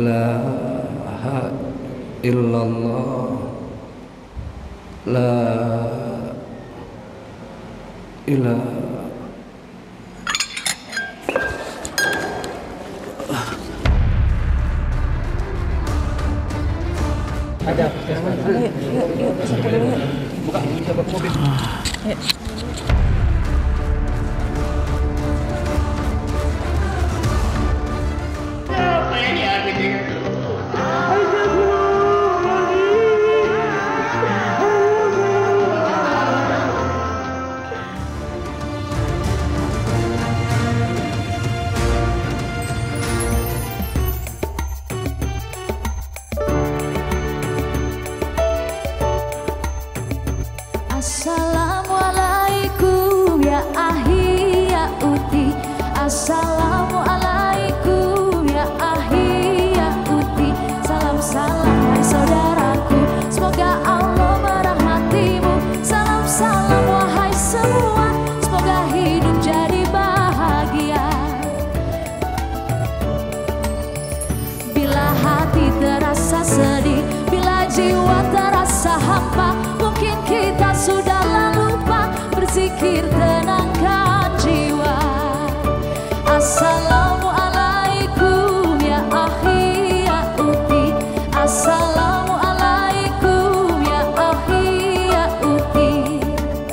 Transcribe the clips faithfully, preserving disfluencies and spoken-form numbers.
ilaha illallah, la ilaha. Ada puskesmas. Yuk, yuk, yuk, satu dulu yuk. Buka, bisa bawa mobil. Yuk. Assalamualaikum ya ahi ya uti, Assalamualaikum ya ahi ya uti. Salam salam hai saudaraku, semoga Allah merahmatimu. Salam salam wahai semua, semoga hidup jadi bahagia. Bila hati terasa sedih, bila jiwa terasa hampa, mungkin kita sudah lupa berzikir, tenangkan jiwa. Assalamualaikum ya ahi ya uti, Assalamualaikum ya ahi ya uti.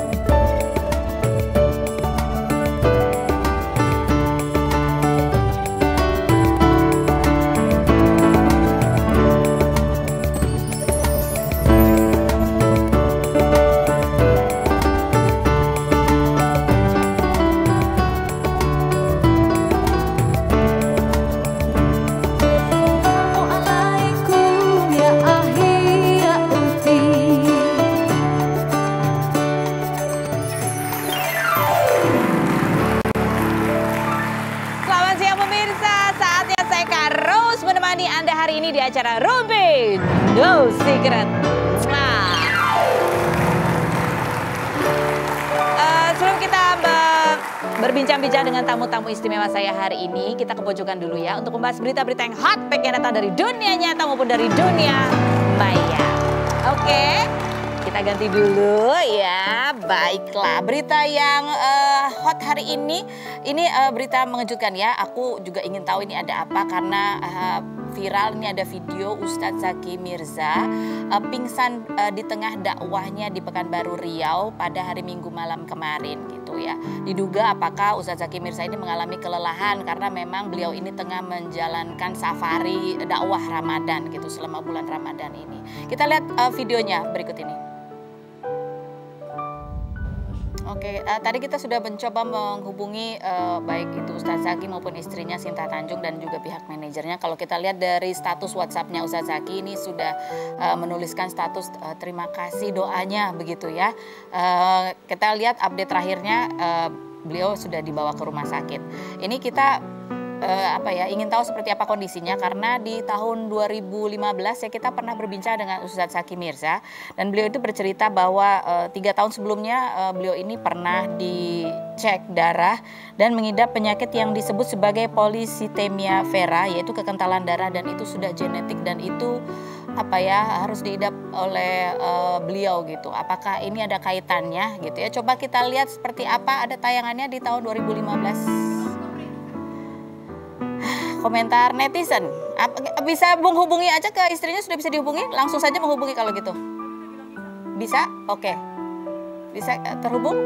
Anda hari ini di acara Rumpi No Secret. Nah, uh, sebelum kita berbincang-bincang dengan tamu-tamu istimewa saya hari ini, kita ke pojokan dulu ya untuk membahas berita-berita yang hot, baik yang datang dari dunia nyata maupun dari dunia maya. Oke, kita ganti dulu ya. Baiklah, berita yang uh, hot hari ini, ini uh, berita mengejutkan ya. Aku juga ingin tahu ini ada apa karena uh, viral ini ada video Ustadz Zaki Mirza uh, pingsan uh, di tengah dakwahnya di Pekanbaru Riau pada hari Minggu malam kemarin gitu ya. Diduga apakah Ustadz Zaki Mirza ini mengalami kelelahan karena memang beliau ini tengah menjalankan safari dakwah Ramadan gitu selama bulan Ramadan ini. Kita lihat uh, videonya berikut ini. Oke, uh, tadi kita sudah mencoba menghubungi uh, baik itu Ustadz Zaki maupun istrinya Sinta Tanjung dan juga pihak manajernya. Kalau kita lihat dari status WhatsApp-nya Ustadz Zaki ini sudah uh, menuliskan status uh, terima kasih doanya begitu ya. Uh, kita lihat update terakhirnya uh, beliau sudah dibawa ke rumah sakit. Ini kita Uh, apa ya ingin tahu seperti apa kondisinya karena di tahun dua ribu lima belas ya kita pernah berbincang dengan Ustadz Zaki Mirza dan beliau itu bercerita bahwa uh, tiga tahun sebelumnya uh, beliau ini pernah dicek darah dan mengidap penyakit yang disebut sebagai polycythemia vera, yaitu kekentalan darah, dan itu sudah genetik dan itu apa ya harus diidap oleh uh, beliau gitu. Apakah ini ada kaitannya gitu ya? Coba kita lihat seperti apa, ada tayangannya di tahun dua ribu lima belas. Komentar netizen, bisa menghubungi aja ke istrinya, sudah bisa dihubungi, langsung saja menghubungi kalau gitu. Bisa? Oke. Bisa terhubung?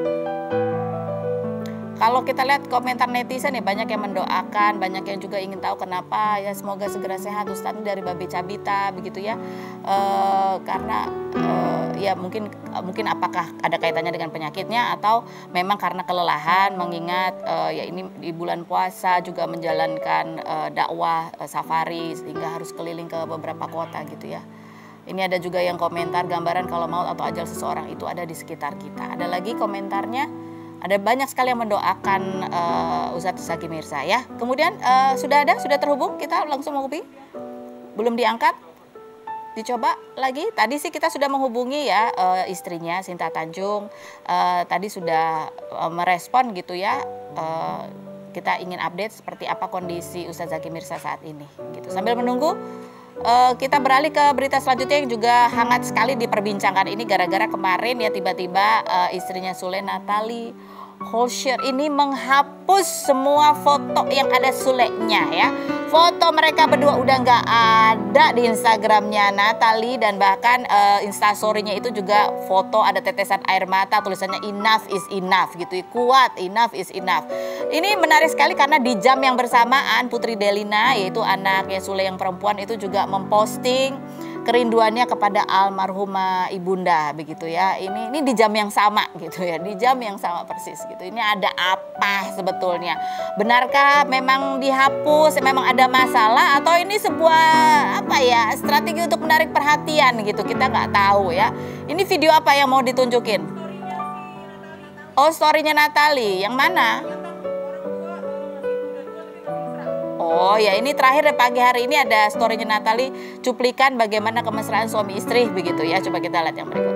Kalau kita lihat komentar netizen ya banyak yang mendoakan, banyak yang juga ingin tahu kenapa ya semoga segera sehat Ustadz dari Babe Cabita begitu ya. E, karena e, ya mungkin mungkin apakah ada kaitannya dengan penyakitnya atau memang karena kelelahan mengingat e, ya ini di bulan puasa juga menjalankan e, dakwah e, safari sehingga harus keliling ke beberapa kota gitu ya. Ini ada juga yang komentar gambaran kalau maut atau ajal seseorang itu ada di sekitar kita. Ada lagi komentarnya, ada banyak sekali yang mendoakan uh, Ustadz Zaki Mirza ya. Kemudian uh, sudah ada, sudah terhubung, kita langsung menghubungi. Belum diangkat, dicoba lagi. Tadi sih kita sudah menghubungi ya uh, istrinya Sinta Tanjung. Uh, tadi sudah uh, merespon gitu ya. Uh, kita ingin update seperti apa kondisi Ustadz Zaki Mirza saat ini. Gitu. Sambil menunggu, uh, kita beralih ke berita selanjutnya yang juga hangat sekali diperbincangkan ini gara-gara kemarin ya tiba-tiba uh, istrinya Sule, Natalie Hosher ini menghapus semua foto yang ada Sulenya ya. Foto mereka berdua udah nggak ada di Instagramnya Natalie, dan bahkan uh, instastorynya itu juga foto ada tetesan air mata, tulisannya enough is enough gitu, kuat, enough is enough. Ini menarik sekali karena di jam yang bersamaan Putri Delina, yaitu anaknya Sule yang perempuan, itu juga memposting kerinduannya kepada almarhumah ibunda begitu ya. Ini ini di jam yang sama gitu ya, di jam yang sama persis gitu. Ini ada apa sebetulnya? Benarkah memang dihapus, memang ada masalah, atau ini sebuah apa ya, strategi untuk menarik perhatian gitu? Kita nggak tahu ya. Ini video apa yang mau ditunjukin? Oh, storynya Natalie, yang mana? Oh ya, ini terakhir pagi hari ini ada storynya Natalie, cuplikan bagaimana kemesraan suami istri begitu ya. Coba kita lihat yang berikut.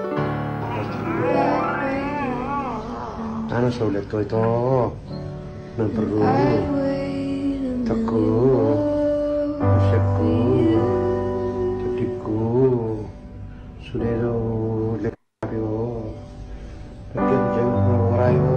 Ano sulit ko ito ng Peru, tako, pusatku, tatiku, sudero lekapyo, pagkanjang mawarayo.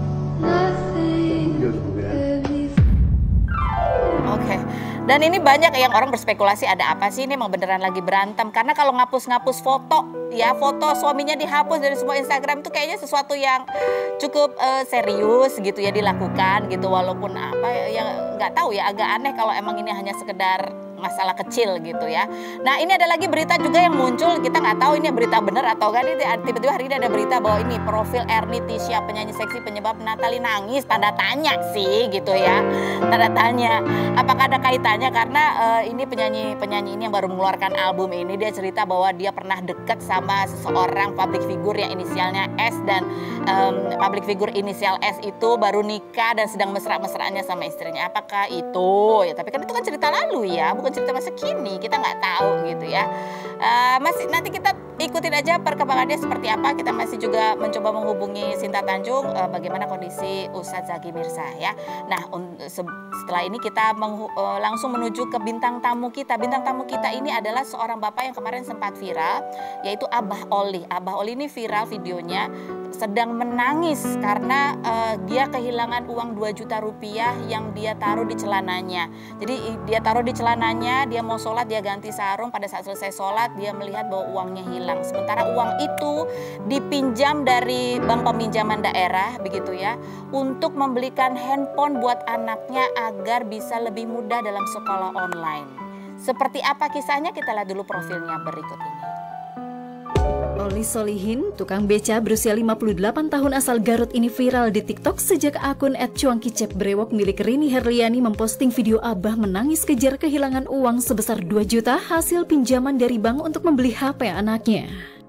Oke, dan ini banyak yang orang berspekulasi ada apa sih, ini emang beneran lagi berantem. Karena kalau ngapus-ngapus foto, ya foto suaminya dihapus dari semua Instagram itu kayaknya sesuatu yang cukup uh, serius gitu ya dilakukan gitu. Walaupun apa ya nggak tahu ya, agak aneh kalau emang ini hanya sekedar masalah kecil gitu ya. Nah ini ada lagi berita juga yang muncul, kita nggak tahu ini berita benar atau enggak. Tiba-tiba hari ini ada berita bahwa ini profil Erni Tisha, penyanyi seksi penyebab Natalie nangis, tanda tanya sih gitu ya, tanda tanya. Apakah ada kaitannya karena uh, ini penyanyi penyanyi ini yang baru mengeluarkan album ini, dia cerita bahwa dia pernah deket sama seseorang public figure yang inisialnya S, dan um, public figure inisial S itu baru nikah dan sedang mesra-mesranya sama istrinya. Apakah itu ya? Tapi kan itu kan cerita lalu ya, bukan cerita masa kini, kita nggak tahu gitu ya. Uh, masih nanti kita ikutin aja perkembangannya seperti apa. Kita masih juga mencoba menghubungi Sinta Tanjung uh, bagaimana kondisi Ustadz Zaki Mirza ya. Nah setelah ini kita uh, langsung menuju ke bintang tamu kita. Bintang tamu kita ini adalah seorang bapak yang kemarin sempat viral, yaitu Abah Oli. Abah Oli ini viral videonya sedang menangis karena uh, dia kehilangan uang dua juta rupiah yang dia taruh di celananya. Jadi dia taruh di celananya, dia mau sholat, dia ganti sarung. Pada saat selesai sholat dia melihat bahwa uangnya hilang. Sementara uang itu dipinjam dari bank peminjaman daerah begitu ya, untuk membelikan handphone buat anaknya agar bisa lebih mudah dalam sekolah online. Seperti apa kisahnya, kita lihat dulu profilnya berikut ini. Oli Solihin, tukang beca berusia lima puluh delapan tahun asal Garut ini viral di TikTok sejak akun et cuangkicep brewok milik Rini Herliani memposting video Abah menangis kejar kehilangan uang sebesar dua juta hasil pinjaman dari bank untuk membeli H P anaknya.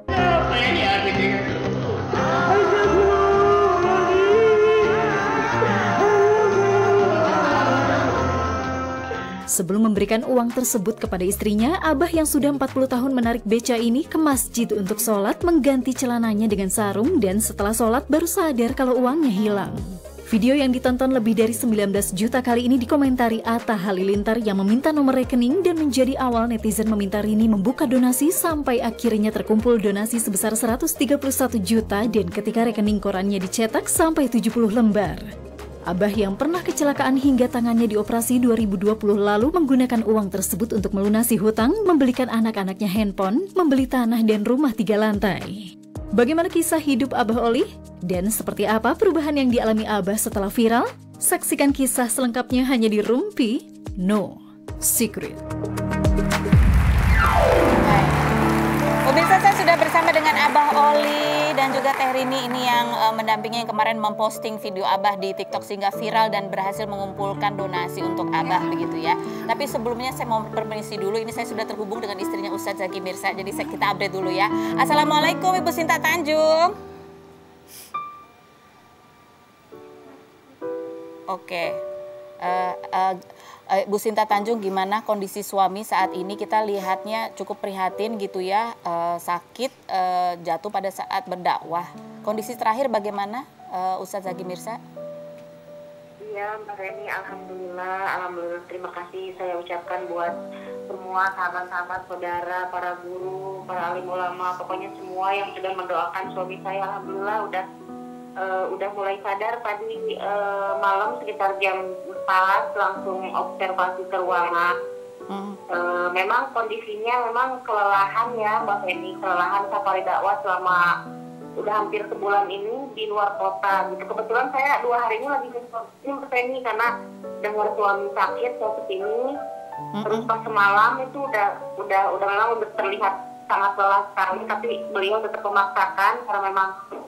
Sebelum memberikan uang tersebut kepada istrinya, Abah yang sudah empat puluh tahun menarik beca ini ke masjid untuk sholat, mengganti celananya dengan sarung, dan setelah sholat baru sadar kalau uangnya hilang. Video yang ditonton lebih dari sembilan belas juta kali ini dikomentari Atta Halilintar yang meminta nomor rekening, dan menjadi awal netizen meminta Rini membuka donasi sampai akhirnya terkumpul donasi sebesar seratus tiga puluh satu juta, dan ketika rekening korannya dicetak sampai tujuh puluh lembar. Abah yang pernah kecelakaan hingga tangannya dioperasi dua ribu dua puluh lalu menggunakan uang tersebut untuk melunasi hutang, membelikan anak-anaknya handphone, membeli tanah dan rumah tiga lantai. Bagaimana kisah hidup Abah Oli? Dan seperti apa perubahan yang dialami Abah setelah viral? Saksikan kisah selengkapnya hanya di Rumpi No Secret. Pemirsa, saya sudah bersama dengan Abah Oli dan juga Teh Rini ini yang uh, mendampingi yang kemarin memposting video Abah di TikTok sehingga viral dan berhasil mengumpulkan donasi untuk Abah begitu ya. Tapi sebelumnya saya mau permisi dulu, ini saya sudah terhubung dengan istrinya Ustadz Zaki Mirza, jadi saya, kita update dulu ya. Assalamualaikum Ibu Sinta Tanjung. Oke, uh, uh, Bu Sinta Tanjung, gimana kondisi suami saat ini? Kita lihatnya cukup prihatin gitu ya, uh, sakit, uh, jatuh pada saat berdakwah. Kondisi terakhir bagaimana uh, Ustadz Zaki Mirza? ya Mbak Reni, Alhamdulillah, Alhamdulillah, terima kasih saya ucapkan buat semua sahabat-sahabat, saudara, para guru, para alim ulama, pokoknya semua yang sudah mendoakan suami saya, Alhamdulillah udah uh, udah mulai sadar tadi uh, malam sekitar jam empat langsung observasi ke ruangan. Hmm. Uh, memang kondisinya memang kelelahan ya Mbak Reni, kelelahan safari dakwah selama udah hampir sebulan ini di luar kota gitu. Kebetulan saya dua hari ini lagi ke sini karena dengar suami sakit saya kesini. Mm-hmm. Terus pas semalam itu udah udah udah memang udah terlihat sangat lelah sekali, tapi beliau tetap memaksakan karena memang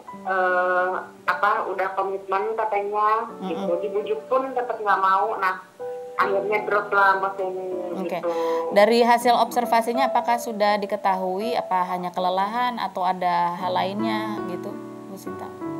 eh, apa udah komitmen katanya. Mm-hmm. Gitu. Dibujuk pun tetap nggak mau. Nah akhirnya drop lah Mbak Feni. Okay. Gitu. Dari hasil observasinya apakah sudah diketahui apa hanya kelelahan atau ada hal lainnya gitu, Bu Sinta?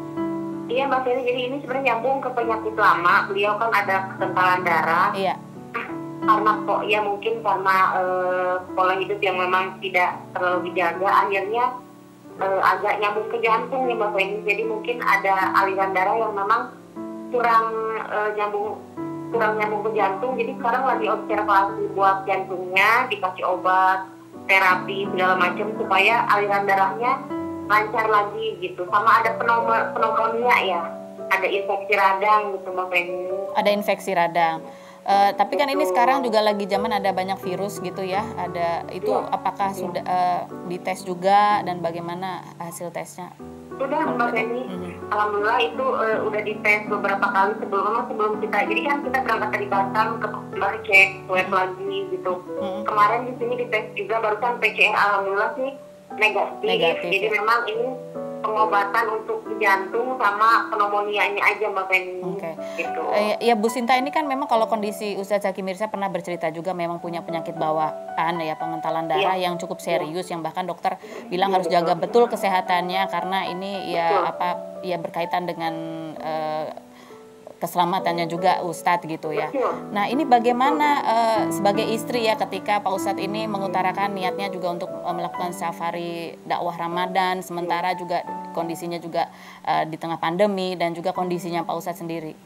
Iya Mbak Feni, jadi ini sebenarnya nyambung ke penyakit lama. Beliau kan ada kekentalan darah. Iya. Karena kok ya mungkin karena uh, pola hidup yang memang tidak terlalu dijaga, akhirnya uh, agak nyambung ke jantung ya Mbak Feni. Jadi mungkin ada aliran darah yang memang kurang uh, nyambung kurang nyambung ke jantung, jadi sekarang lagi observasi buat jantungnya, dikasih obat, terapi segala macam supaya aliran darahnya lancar lagi gitu. Sama ada pneumonia ya, ada infeksi radang gitu Mbak Feni. Ada infeksi radang. Uh, tapi kan ini sekarang juga lagi zaman ada banyak virus gitu ya. Ada itu ya. Apakah ya. sudah uh, dites juga dan bagaimana hasil tesnya? Sudah Mbak Feni, mm-hmm. Alhamdulillah itu uh, udah dites beberapa kali sebelum sebelum kita. Jadi kan kita berangkat dari Batam ke baru cek swab lagi gitu. Mm-hmm. Kemarin di sini dites juga barusan P C R, alhamdulillah sih negatif. negatif Jadi ya. Memang ini pengobatan untuk jantung sama pneumonia-nya aja Mbak Feni. Oke. Okay. Gitu. Uh, ya Bu Sinta, ini kan memang kalau kondisi Ustaz Zaki Mirza pernah bercerita juga memang punya penyakit bawaan ya, pengentalan darah ya. yang cukup serius, ya. yang bahkan dokter bilang ya, harus betul. jaga betul kesehatannya karena ini ya betul. apa ya berkaitan dengan uh, keselamatannya juga Ustadz gitu ya. Nah ini bagaimana uh, sebagai istri ya ketika Pak Ustadz ini mengutarakan niatnya juga untuk uh, melakukan safari dakwah Ramadan, sementara juga kondisinya juga uh, di tengah pandemi dan juga kondisinya Pak Ustadz sendiri.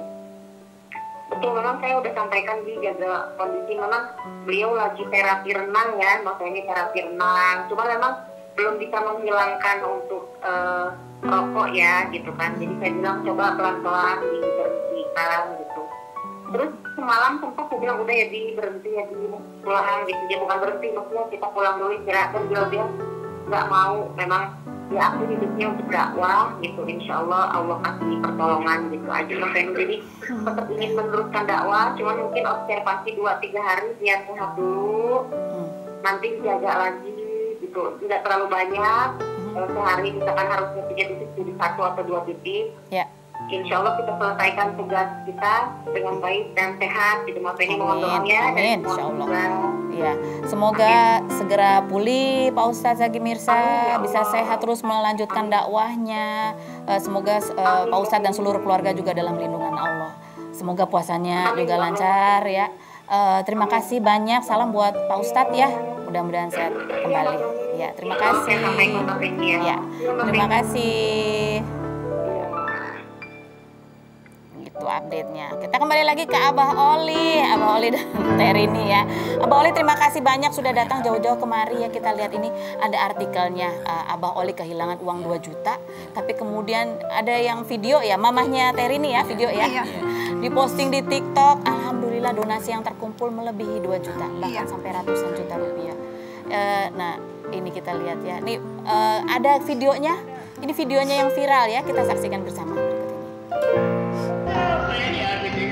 Betul, memang saya udah sampaikan di jaga kondisi, memang beliau lagi terapi renang ya, maksudnya ini terapi renang, cuma memang belum bisa menghilangkan untuk uh, rokok ya gitu kan. Jadi saya bilang coba pelan-pelan diberhentikan gitu. Terus semalam sempat saya bilang udah ya di berhenti ya di pulang gitu. Dia bukan berhenti, maksudnya kita pulang dulu istirahat. Dan dia dia nggak mau, memang ya aku hidupnya untuk dakwah gitu. Insya Allah Allah kasih pertolongan gitu aja makanya. Jadi tetap ingin meneruskan dakwah, cuman mungkin observasi dua tiga hari biar sehat dulu. Nanti jaga lagi gitu, tidak terlalu banyak. Sehari misalkan harusnya tiga titik jadi satu atau dua titik. Ya. Insya Allah kita selesaikan tugas kita dengan baik dan sehat. Gitu Mas Feni, mohon doanya. Amin. Insya Allah. Ya, semoga Amin. segera pulih Pak Ustadz Zaki Mirza, Amin, ya bisa sehat terus melanjutkan dakwahnya. Semoga uh, Pak Ustadz dan seluruh keluarga juga dalam lindungan Allah. Semoga puasanya Amin. juga lancar ya. Uh, terima Amin. kasih banyak. Salam buat Pak Ustadz ya. Mudah-mudahan sehat kembali. Ya, terima kasih. Ya, terima kasih. Gitu update-nya. Kita kembali lagi ke Abah Oli, Abah Oli dan Terini ya. Abah Oli terima kasih banyak sudah datang jauh-jauh kemari ya. Kita lihat ini ada artikelnya, uh, Abah Oli kehilangan uang dua juta, tapi kemudian ada yang video ya, mamahnya Terini ya, video ya. Iya. Diposting di TikTok. Alhamdulillah donasi yang terkumpul melebihi dua juta, bahkan iya. sampai ratusan juta rupiah. Uh, nah, ini kita lihat ya. Ini uh, ada videonya. Ini videonya yang viral ya. Kita saksikan bersama berikut ini.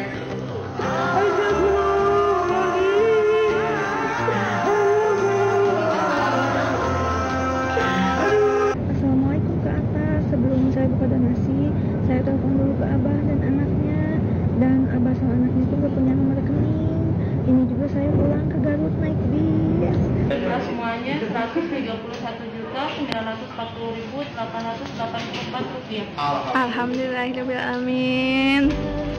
Assalamualaikum ke atas. Sebelum saya buka donasi, saya telepon dulu ke Abah dan anaknya. Dan Abah sama anaknya itu gak punya nomor rekening. Ini juga saya pulang ke Garut naik bis. Semuanya seratus tiga puluh satu juta sembilan ratus empat puluh ribu delapan ratus delapan puluh empat rupiah. Alhamdulillahirabbil alamin.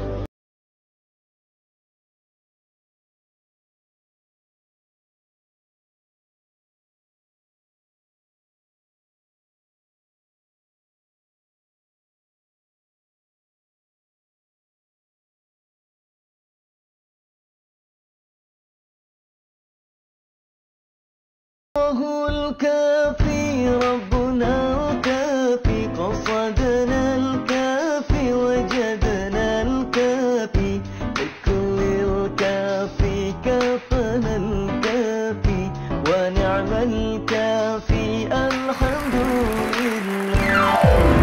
الكافي ربنا الكافي قصدنا الكافي وجدنا الكافي بكل الكافي كفنا الكافي ونعم الكافي الحمد لله.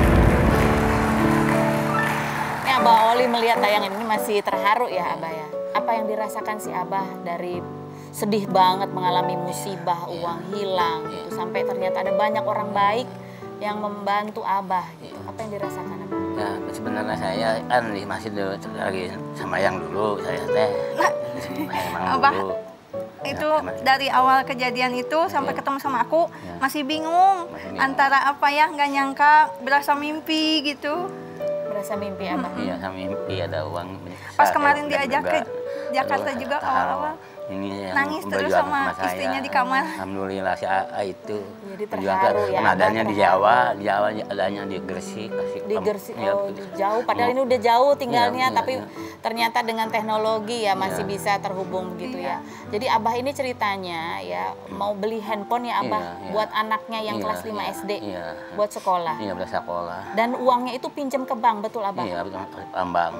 Ini Abah Oli melihat tayangan ini masih terharu ya Abah ya. Apa yang dirasakan si Abah dari sedih banget mengalami musibah, uang hilang gitu, sampai ternyata ada banyak orang baik yang membantu Abah gitu. Apa yang dirasakan Abah? Ya sebenarnya saya kan masih dulu lagi sama yang dulu saya teh. Emang Abah, dulu. itu dari awal kejadian itu sampai ketemu sama aku masih bingung antara apa ya, nggak nyangka, berasa mimpi gitu. Berasa mimpi Abah? Iya, sama mimpi ada uang. Pas kemarin diajak ke Jakarta juga awal-awal ini yang nangis terus sama istrinya di kamar. Alhamdulillah si A A itu. Jadi terharu ya. Adanya di Jawa, di Jawa adanya di Gresik. Di Gresik, oh jauh. Padahal ini udah jauh tinggalnya, iya, tapi iya. ternyata dengan teknologi ya masih iya. bisa terhubung begitu iya. ya. Jadi Abah ini ceritanya ya mau beli handphone ya Abah iya, iya. buat anaknya yang iya, kelas lima iya, S D, iya. buat sekolah. Iya, buat sekolah. Dan uangnya itu pinjam ke bank, betul Abah? Iya, bank.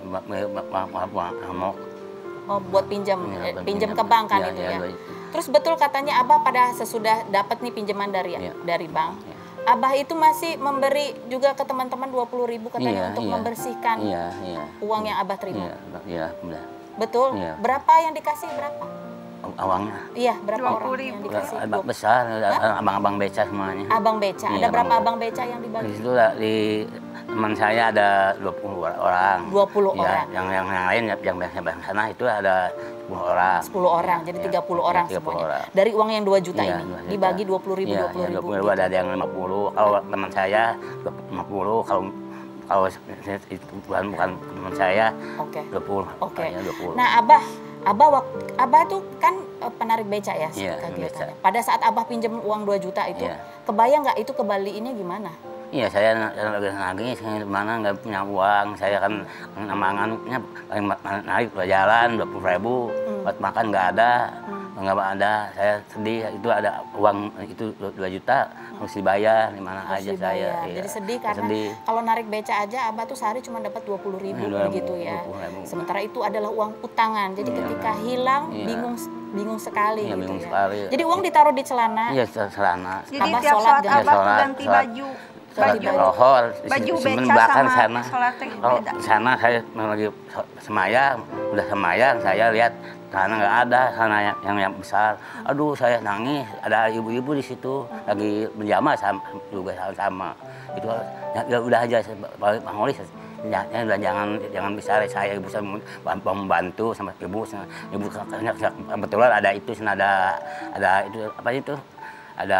Bank. Oh, buat pinjam, ya, eh, pinjam ke bank kan ya, itu ya, ya. ya. Terus betul katanya Abah pada sesudah dapat nih pinjaman dari ya. dari bank, ya. Abah itu masih memberi juga ke teman-teman dua puluh ribu katanya ya, untuk ya. membersihkan ya, ya. uang yang Abah terima. Iya, ya, benar. Betul. Ya. Berapa yang dikasih berapa? Uangnya? Iya, berapa orang yang dikasih? Abang besar, abang-abang beca semuanya. Abang beca, iya, ada berapa abang beca yang dibagi? Di situ di teman saya ada dua puluh orang. dua puluh ya, orang. Yang yang yang lain yang biasa sana itu ada sepuluh orang. sepuluh orang, jadi ya, tiga puluh orang tiga puluh semuanya. Orang. Dari uang yang dua juta ya, ini dibagi dua puluh ribu, ya, dua puluh ribu. dua puluh ribu gitu. Ada yang lima puluh. Kalau teman saya lima puluh, kalau kalau itu bukan bukan teman saya okay. dua puluh. Oke. Okay. dua puluh. Nah, Abah Abah Abah tuh kan penarik beca ya, ya kegiatannya. Pada saat Abah pinjam uang dua juta itu, ya. kebayang nggak itu kembaliinnya gimana? Iya, saya lagi nagih, saya mana nggak punya uang, saya kan namangannya naik ke jalan dua puluh ribu, hmm. buat makan nggak ada, nggak hmm. ada, saya sedih, itu ada uang itu dua juta, hmm. harus dibayar, di mana aja dibayar. saya. Jadi iya. sedih karena sedih. Kalau narik beca aja, Abah tuh sehari cuma dapat dua puluh ribu ya, begitu ya. dua puluh ribu. Sementara itu adalah uang utangan, jadi ya. ketika hilang, ya. bingung bingung sekali ya, gitu bingung ya. Sekali. Jadi uang ditaruh di celana. Iya, celana. Jadi Abah tiap sholat Abah tuh ganti baju. Baju rohor, baju beca sama sana. sholat teh Kalau sana saya lagi semayang, udah semayang saya lihat sana nggak ada, sana yang, yang yang besar. Aduh, saya nangis. Ada ibu-ibu di situ lagi berjamaah sama juga sama. Itu ya, ya udah aja Bang Oli. Ya, ya udah jangan jangan besar, saya bisa membantu sama ibu. Sama, ibu kebetulan ada itu, ada ada itu apa itu? Ada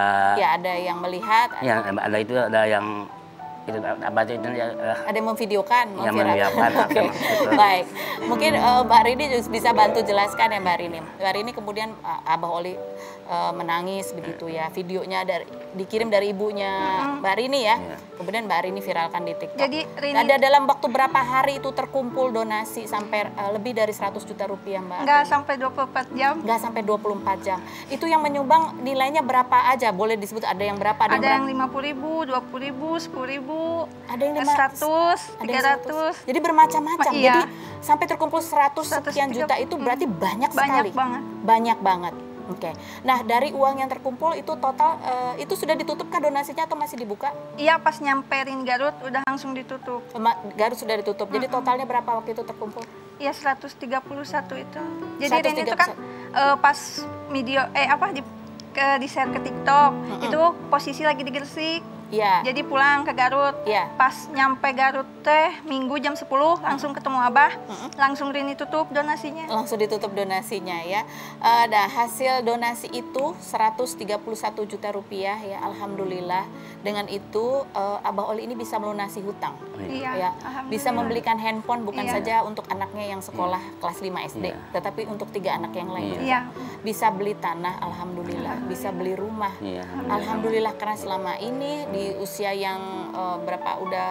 ya ada yang melihat, ya ada itu ada yang itu apa itu ya, ada yang memvideokan, yang memvideokan. Okay. Baik, mungkin uh, Mbak Rini bisa bantu jelaskan ya Mbak Rini. Mbak Rini kemudian uh, Abah Oli uh, menangis begitu ya, videonya dari dikirim dari ibunya mm-hmm. Mbak Rini ya, yeah. kemudian Mbak Rini viralkan di TikTok. Jadi Rini... ada dalam waktu berapa hari itu terkumpul donasi sampai uh, lebih dari seratus juta rupiah Mbak? Nggak sampai dua puluh empat jam. Nggak sampai dua puluh empat jam. Itu yang menyumbang nilainya berapa aja? Boleh disebut ada yang berapa? Ada, ada yang lima puluh ribu, dua puluh ribu, sepuluh ribu. Ada yang seratus, tiga ratus. Jadi bermacam-macam. Iya. Jadi sampai terkumpul seratus sekian juta itu berarti banyak, banyak sekali. Banget. Banyak banget. Oke. Okay. Nah, dari uang yang terkumpul itu total uh, itu sudah ditutupkah donasinya atau masih dibuka? Iya, pas nyamperin Garut udah langsung ditutup. Garut sudah ditutup. Jadi mm-hmm. totalnya berapa waktu itu terkumpul? Iya, seratus tiga puluh satu itu. Jadi Rini itu kan uh, pas video eh apa di ke di share ke TikTok. Mm-hmm. Itu posisi lagi di Gresik. Ya. Jadi pulang ke Garut, ya. Pas nyampe Garut teh minggu jam sepuluh langsung ketemu Abah, uh-huh. langsung Rini tutup donasinya. Langsung ditutup donasinya ya. Uh, nah hasil donasi itu seratus tiga puluh satu juta rupiah ya, alhamdulillah. Dengan itu uh, Abah Oli ini bisa melunasi hutang, iya, ya. Bisa membelikan handphone bukan iya. saja untuk anaknya yang sekolah iya. kelas lima S D, iya. tetapi untuk tiga anak yang lain. Iya. Bisa beli tanah, alhamdulillah. Bisa beli rumah, iya. alhamdulillah. Karena selama ini di usia yang uh, berapa udah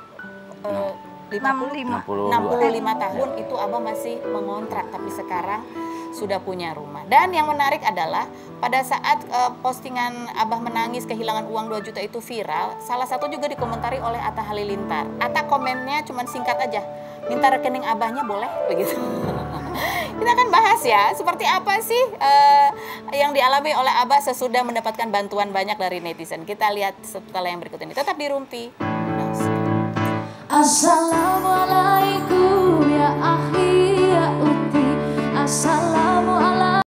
uh, lima puluh, enam puluh lima tahun itu Abah masih mengontrak, tapi sekarang sudah punya rumah. Dan yang menarik adalah pada saat uh, postingan Abah menangis kehilangan uang dua juta itu viral, salah satu juga dikomentari oleh Atta Halilintar. Atta komennya cuma singkat aja, minta rekening Abahnya boleh, begitu. Kita akan bahas ya, seperti apa sih uh, yang dialami oleh Abah sesudah mendapatkan bantuan banyak dari netizen. Kita lihat setelah yang berikut ini. Tetap di Rumpi. Assalamualaikum ya akhi ya uti. Assalamualaikum